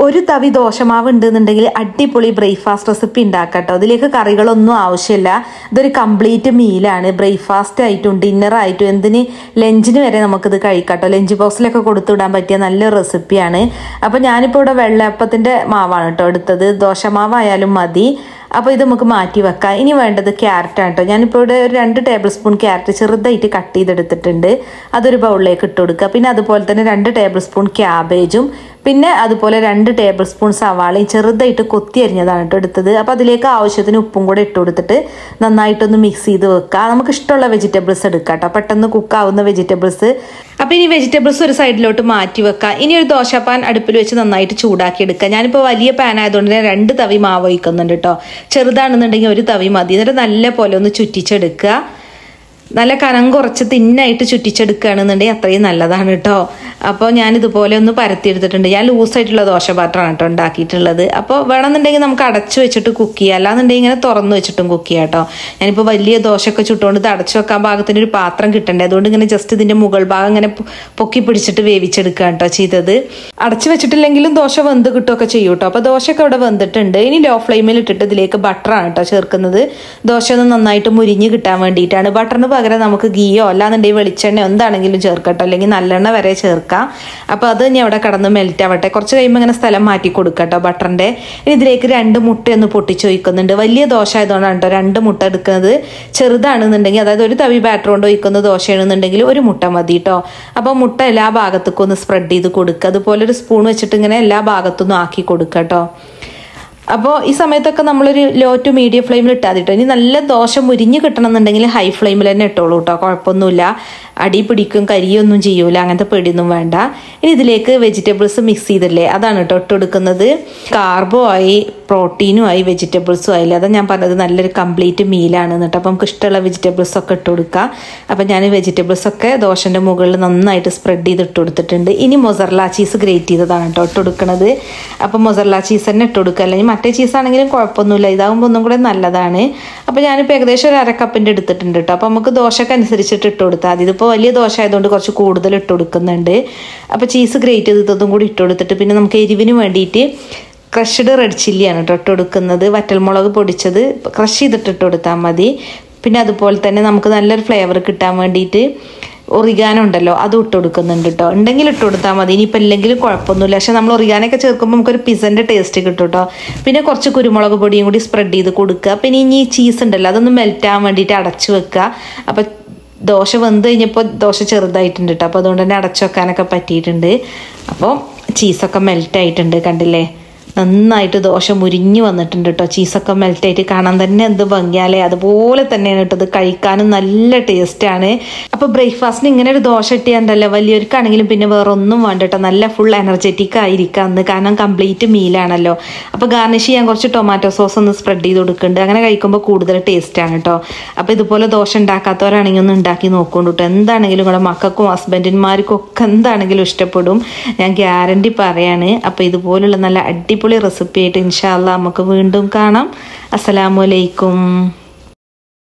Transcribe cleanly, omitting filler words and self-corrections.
ഒരു തവി ദോശമാവ് ഉണ്ടെന്നുണ്ടെങ്കിൽ അടിപൊളി ബ്രേക്ക്ഫാസ്റ്റ് റെസിപ്പി ഉണ്ടാക്കാം കേട്ടോ. അതിലേക്ക് കറികളൊന്നും ആവശ്യമില്ല. ഇതൊരു കംപ്ലീറ്റ് മീലാണ്. ബ്രേക്ക്ഫാസ്റ്റ് ആയിട്ടും ഡിന്നർ ആയിട്ടും എന്തിന് ലഞ്ചിന് വരെ നമുക്കിത് കഴിക്കാം കേട്ടോ. ലഞ്ച് ബോക്സിലൊക്കെ കൊടുത്തുവിടാൻ പറ്റിയ നല്ല റെസിപ്പിയാണ്. അപ്പോൾ ഞാനിപ്പോൾ ഇവിടെ വെള്ളയപ്പത്തിൻ്റെ മാവാണ് കേട്ടോ എടുത്തത്. ദോശമാവായാലും മതി. അപ്പോൾ ഇത് നമുക്ക് മാറ്റി വെക്കാം. ഇനി വേണ്ടത് ക്യാരറ്റാണ് കേട്ടോ. ഞാനിപ്പോൾ ഇവിടെ ഒരു 2 ടേബിൾ സ്പൂൺ ക്യാരറ്റ് ചെറുതായിട്ട് കട്ട് ചെയ്തെടുത്തിട്ടുണ്ട്. അതൊരു ബൗളിലേക്ക് ഇട്ട് കൊടുക്കുക. പിന്നെ അതുപോലെ തന്നെ 2 ടേബിൾ സ്പൂൺ ക്യാബേജും പിന്നെ അതുപോലെ 2 ടേബിൾ സ്പൂൺ സവാളയും ചെറുതായിട്ട് കൊത്തി അരിഞ്ഞതാണ് കേട്ടോ എടുത്തത്. അപ്പോൾ അതിലേക്ക് ആവശ്യത്തിന് ഉപ്പും കൂടെ ഇട്ട് കൊടുത്തിട്ട് നന്നായിട്ടൊന്ന് മിക്സ് ചെയ്ത് വെക്കുക. നമുക്ക് ഇഷ്ടമുള്ള വെജിറ്റബിൾസ് എടുക്കാം കേട്ടോ, പെട്ടെന്ന് കുക്കാവുന്ന വെജിറ്റബിൾസ്. അപ്പോൾ ഇനി വെജിറ്റബിൾസ് ഒരു സൈഡിലോട്ട് മാറ്റി വെക്കുക. ഇനി ഒരു ദോശപ്പാൻ അടുപ്പിൽ വെച്ച് നന്നായിട്ട് ചൂടാക്കി എടുക്കുക. ഞാനിപ്പോൾ വലിയ പാൻ ആയതുകൊണ്ട് ഞാൻ 2 തവി മാവ് ഒഴിക്കുന്നുണ്ട് കേട്ടോ. ചെറുതാണെന്നുണ്ടെങ്കിൽ ഒരു തവി മതി. എന്നിട്ട് നല്ല പോലെ ഒന്ന് ചുറ്റിച്ചെടുക്കുക. നല്ല കനം കുറച്ച് തിന്നായിട്ട് ചുറ്റിച്ചെടുക്കുകയാണെന്നുണ്ടെങ്കിൽ അത്രയും നല്ലതാണ് കേട്ടോ. അപ്പോൾ ഞാനിതുപോലെ ഒന്ന് പരത്തിയെടുത്തിട്ടുണ്ട്. ഞാൻ ലൂസായിട്ടുള്ള ദോശ പാത്രമാണ് കേട്ടോ ഉണ്ടാക്കിയിട്ടുള്ളത്. അപ്പോൾ വേണമെന്നുണ്ടെങ്കിൽ നമുക്ക് അടച്ചു വെച്ചിട്ട് കുക്ക് ചെയ്യാം, അല്ലാന്നുണ്ടെങ്കിൽ ഇങ്ങനെ തുറന്നു വെച്ചിട്ടും കുക്ക് ചെയ്യാം കേട്ടോ. ഞാനിപ്പോൾ വലിയ ദോശയൊക്കെ ചുട്ടുകൊണ്ട് ഇത് അടച്ചു വെക്കാൻ പാകത്തിന് ഒരു പാത്രം കിട്ടണ്ടേ, അതുകൊണ്ട് ഇങ്ങനെ ജസ്റ്റ് ഇതിൻ്റെ മുകൾ ഭാഗം ഇങ്ങനെ പൊക്കി പിടിച്ചിട്ട് വേവിച്ചെടുക്കുക കേട്ടോ ചെയ്തത്. അടച്ചു വെച്ചിട്ടില്ലെങ്കിലും ദോശ വെന്ത് കിട്ടുകയൊക്കെ ചെയ്യും കേട്ടോ. അപ്പോൾ ദോശയൊക്കെ ഇവിടെ വെന്തിട്ടുണ്ട്. ഇനി ലോ ഫ്ലെയിമിൽ ഇട്ടിട്ട് ഇതിലേക്ക് ബട്ടറാണ് കേട്ടോ ചേർക്കുന്നത്. ദോശ ഒന്ന് നന്നായിട്ട് മുരിഞ്ഞ് കിട്ടാൻ വേണ്ടിയിട്ടാണ്. ബട്ടറിന് പകരം നമുക്ക് ഗീയോ അല്ലാന്നുണ്ടെങ്കിൽ വെളിച്ചെണ്ണയോ എന്താണെങ്കിലും ചേർക്കട്ടോ, അല്ലെങ്കിൽ നല്ലെണ്ണ വരെ ചേർക്കാം. അപ്പോൾ അത് ഇനി അവിടെ കടന്ന് മെൽറ്റ് ആവട്ടെ. കുറച്ച് കഴിയുമ്പോൾ ഇങ്ങനെ സ്ഥലം മാറ്റി കൊടുക്കട്ടോ ബട്ടറിൻ്റെ. ഇനി ഇതിലേക്ക് 2 മുട്ടയൊന്ന് പൊട്ടിച്ച് ഒഴിക്കുന്നുണ്ട്. വലിയ ദോശ ആയതുകൊണ്ടാണ് കേട്ടോ 2 മുട്ട എടുക്കുന്നത്. ചെറുതാണെന്നുണ്ടെങ്കിൽ അതായത് ഒരു തവി ബാറ്റർ കൊണ്ട് ഒഴിക്കുന്ന ദോശയാണെന്നുണ്ടെങ്കിൽ 1 മുട്ട മതി കേട്ടോ. അപ്പോൾ മുട്ട എല്ലാ ഭാഗത്തേക്കും ഒന്ന് സ്പ്രെഡ് ചെയ്ത് കൊടുക്കുക. അതുപോലെ ഒരു സ്പൂൺ വെച്ചിട്ട് ഇങ്ങനെ എല്ലാ ഭാഗത്തുനിന്നും ആക്കി കൊടുക്കുക കേട്ടോ. അപ്പോൾ ഈ സമയത്തൊക്കെ നമ്മളൊരു ലോ ടു മീഡിയം ഫ്ലെയിമിൽ ഇട്ടാൽ കേട്ടോ. ഇനി നല്ല ദോശ മുരിഞ്ഞ് കിട്ടണമെന്നുണ്ടെങ്കിൽ ഹൈ ഫ്ലെയിമിൽ തന്നെ ഇട്ടോളൂ കേട്ടോ, കുഴപ്പമൊന്നുമില്ല. അടി പിടിക്കും, കരിയൊന്നും ചെയ്യൂല, അങ്ങനത്തെ പേടിയൊന്നും വേണ്ട. ഇനി ഇതിലേക്ക് വെജിറ്റബിൾസ് മിക്സ് ചെയ്തില്ലേ, അതാണ് കേട്ടോ ഇട്ട് കൊടുക്കുന്നത്. കാർബോ ആയി, പ്രോട്ടീനും ആയി, വെജിറ്റബിൾസും ആയില്ലേ. അതാണ് ഞാൻ പറഞ്ഞത് നല്ലൊരു കംപ്ലീറ്റ് മീലാണ് എന്നിട്ട്. അപ്പോൾ നമുക്ക് ഇഷ്ടമുള്ള വെജിറ്റബിൾസ് ഒക്കെ ഇട്ട് കൊടുക്കുക. അപ്പോൾ ഞാൻ വെജിറ്റബിൾസ് ഒക്കെ ദോശൻ്റെ മുകളിൽ നന്നായിട്ട് സ്പ്രെഡ് ചെയ്ത് ഇട്ട് കൊടുത്തിട്ടുണ്ട്. ഇനി മൊസറല്ല ചീസ് ഗ്രേറ്റ് ചെയ്തതാണ് കേട്ടോ ഇട്ട് കൊടുക്കുന്നത്. അപ്പോൾ മൊസറല്ല ചീസ് തന്നെ ഇട്ട് കൊടുക്കുക, അല്ലെങ്കിൽ മറ്റേ ചീസാണെങ്കിലും കുഴപ്പമൊന്നുമില്ല. ഇതാകുമ്പോൾ ഒന്നും കൂടെ നല്ലതാണ്. അപ്പോൾ ഞാനിപ്പോൾ ഏകദേശം ഒരു 1/2 കപ്പിൻ്റെ എടുത്തിട്ടുണ്ട് കേട്ടോ. അപ്പോൾ നമുക്ക് ദോശക്ക് അനുസരിച്ചിട്ട് ഇട്ട് കൊടുത്താൽ മതി. ഇതിപ്പോൾ വലിയ ദോശ ആയതുകൊണ്ട് കുറച്ച് കൂടുതൽ ഇട്ട് കൊടുക്കുന്നുണ്ട്. അപ്പോൾ ചീസ് ഗ്രേറ്റ് ചെയ്തതും കൂടി ഇട്ട് കൊടുത്തിട്ട് പിന്നെ നമുക്ക് എരിവിന് വേണ്ടിയിട്ട് ക്രഷ്ഡ് റെഡ് ചില്ലിയാണ് കേട്ടോ ഇട്ട് കൊടുക്കുന്നത്. വറ്റൽമുളക് പൊടിച്ചത് ക്രഷ് ചെയ്തിട്ട് ഇട്ട് കൊടുത്താൽ മതി. പിന്നെ അതുപോലെ തന്നെ നമുക്ക് നല്ലൊരു ഫ്ലേവർ കിട്ടാൻ വേണ്ടിയിട്ട് ഒറിഗാനോ ഉണ്ടല്ലോ അത് ഇട്ട് കൊടുക്കുന്നുണ്ട് കേട്ടോ. ഉണ്ടെങ്കിൽ ഇട്ട് കൊടുത്താൽ മതി, ഇനിയിപ്പോൾ ഇല്ലെങ്കിലും കുഴപ്പമൊന്നുമില്ല. പക്ഷെ നമ്മൾ ഒറിഗാനൊക്കെ ചേർക്കുമ്പോൾ നമുക്കൊരു പിസൻ്റെ ടേസ്റ്റ് കിട്ടും കേട്ടോ. പിന്നെ കുറച്ച് കുരുമുളക് പൊടിയും കൂടി സ്പ്രെഡ് ചെയ്ത് കൊടുക്കുക. പിന്നെ ഇനി ചീസ് ഉണ്ടല്ലോ അതൊന്ന് മെൽറ്റ് ആവാൻ വേണ്ടിയിട്ട് അടച്ചു വെക്കുക. അപ്പോൾ ദോശ വെന്ത് കഴിഞ്ഞപ്പോൾ ദോശ ചെറുതായിട്ടുണ്ട് കേട്ടോ. അപ്പോൾ അതുകൊണ്ട് തന്നെ അടച്ചു വെക്കാനൊക്കെ പറ്റിയിട്ടുണ്ട്. അപ്പോൾ ചീസൊക്കെ മെൽറ്റ് ആയിട്ടുണ്ട്, കണ്ടില്ലേ. നന്നായിട്ട് ദോശ മുരിഞ്ഞ് വന്നിട്ടുണ്ട് കേട്ടോ. ചീസൊക്കെ മെൽറ്റായിട്ട് കാണാൻ തന്നെ എന്ത് ഭംഗിയാലേ. അതുപോലെ തന്നെയാണ് കേട്ടോ ഇത് കഴിക്കാനും നല്ല ടേസ്റ്റാണ്. അപ്പോൾ ബ്രേക്ക്ഫാസ്റ്റിന് ഇങ്ങനെ ഒരു ദോശ ഇട്ടിയാണ്ടല്ലോ വലിയവർക്കാണെങ്കിലും പിന്നെ വേറെ ഒന്നും വേണ്ട കേട്ടോ. നല്ല ഫുൾ എനർജറ്റിക് ആയിരിക്കാം അന്ന്, കാരണം കംപ്ലീറ്റ് മീലാണല്ലോ. അപ്പോൾ ഗാർണിഷ് ചെയ്യാൻ കുറച്ച് ടൊമാറ്റോ സോസ് ഒന്ന് സ്പ്രെഡ് ചെയ്ത് കൊടുക്കുന്നുണ്ട്. അങ്ങനെ കഴിക്കുമ്പോൾ കൂടുതൽ ടേസ്റ്റാണ് കേട്ടോ. അപ്പോൾ ഇതുപോലെ ദോശ ഉണ്ടാക്കാത്തവരാണെങ്കിൽ ഒന്ന് ഉണ്ടാക്കി നോക്കുന്നുണ്ട് കേട്ടോ. എന്താണെങ്കിലും നിങ്ങളുടെ മക്കൾക്കും ഹസ്ബൻഡിന്മാർക്കും ഒക്കെ എന്താണെങ്കിലും ഇഷ്ടപ്പെടും, ഞാൻ ഗ്യാരണ്ടി പറയാണ്. അപ്പോൾ ഇതുപോലുള്ള നല്ല അടിപൊളി റെസിപ്പി ആയിട്ട് ഇൻഷാ അല്ലാഹ് നമുക്ക് വീണ്ടും കാണാം. അസ്സലാമു അലൈക്കും.